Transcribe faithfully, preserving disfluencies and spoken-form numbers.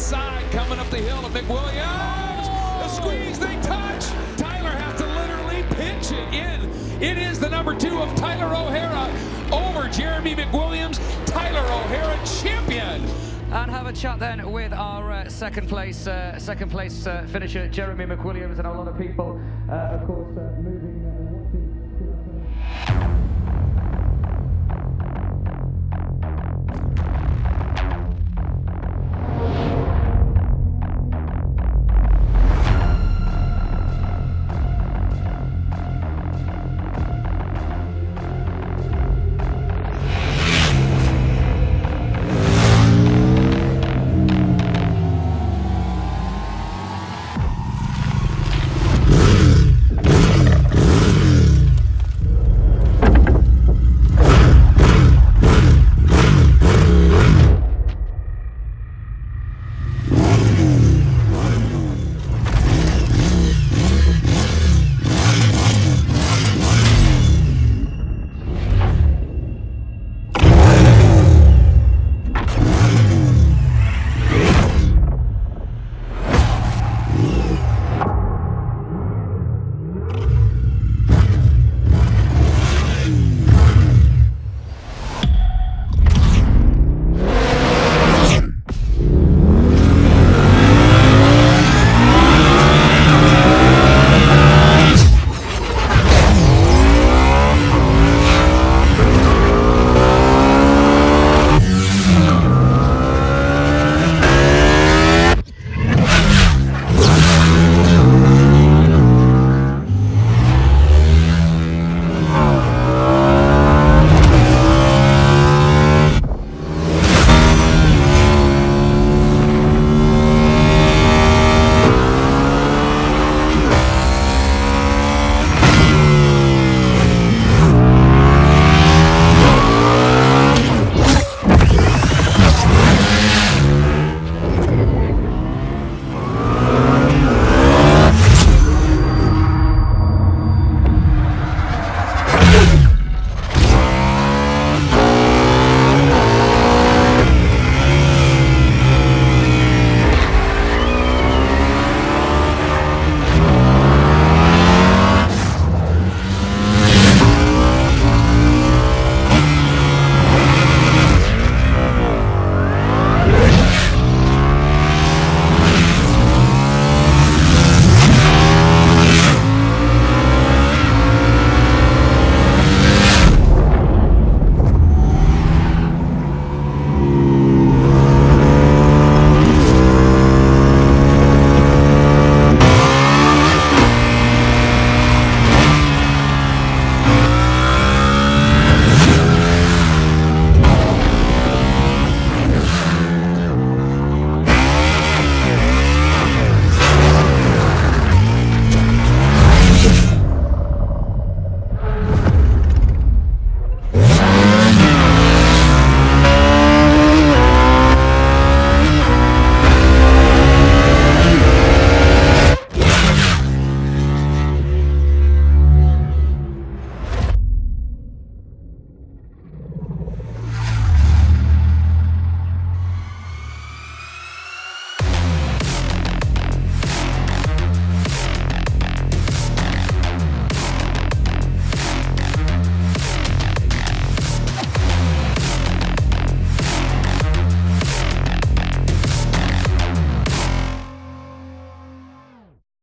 inside, coming up the hill to McWilliams. The squeeze, they touch. Tyler has to literally pinch it in. It is the number two of Tyler O'Hara over Jeremy McWilliams. Tyler O'Hara, champion. And have a chat then with our uh, second place, uh, second place uh, finisher, Jeremy McWilliams, and a lot of people, uh, of course, uh, moving.